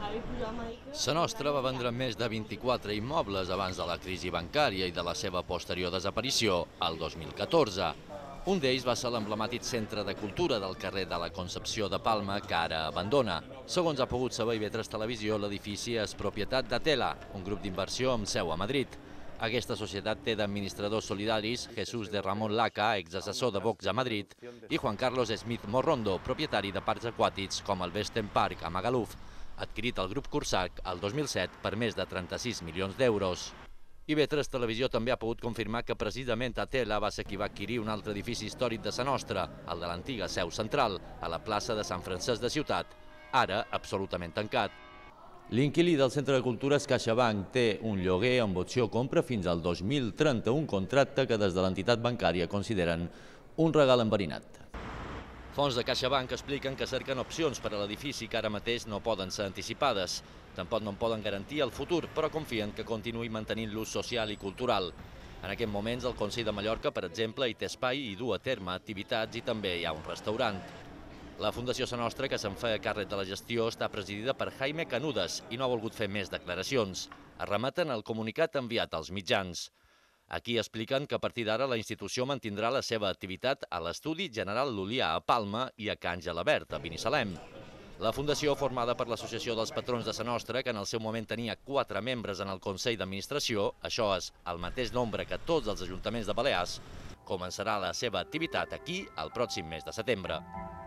Sa Nostra va vendre més de 24 immobles abans de la crisi bancària i de la seva posterior desaparició, al 2014. Un d'ells va ser l'emblemàtic Centre de Cultura del carrer de la Concepció de Palma, que ara abandona. Segons ha pogut saber IB3 Televisió, l'edifici és propietat d'Atela, un grup d'inversió amb seu a Madrid. Aquesta societat té d'administradors solidaris Jesús de Ramon Laca, exassessor de Vox a Madrid, i Juan Carlos Smith Morrondo, propietari de parcs aquàtics com el Vesten Park a Magaluf, adquirit el grup Cursac el 2007 per més de 36 milions d'euros. IB3 Televisió també ha pogut confirmar que precisament Atela va ser qui va adquirir un altre edifici històric de Sa Nostra, el de l'antiga seu central, a la plaça de Sant Francesc de Ciutat, ara absolutament tancat. L'inquilí del Centre de Cultura és CaixaBank, té un lloguer amb opció compra fins al 2030, un contracte que des de l'entitat bancària consideren un regal enverinat. Fons de CaixaBank expliquen que cerquen opcions per a l'edifici que ara mateix no poden ser anticipades. Tampoc no en poden garantir el futur, però confien que continuï mantenint l'ús social i cultural. En aquests moments, el Consell de Mallorca, per exemple, hi té espai i du a terme activitats i també hi ha un restaurant. La Fundació Sa Nostra, que se'n feia càrrec de la gestió, està presidida per Jaime Canudas i no ha volgut fer més declaracions. Es remeten al comunicat enviat als mitjans. Aquí expliquen que a partir d'ara la institució mantindrà la seva activitat a l'Estudi General Llulià a Palma i a Can Gelabert, a Binissalem. La fundació, formada per l'Associació dels Patrons de Sa Nostra, que en el seu moment tenia 4 membres en el Consell d'Administració, això és el mateix nombre que tots els ajuntaments de Balears, començarà la seva activitat aquí el pròxim mes de setembre.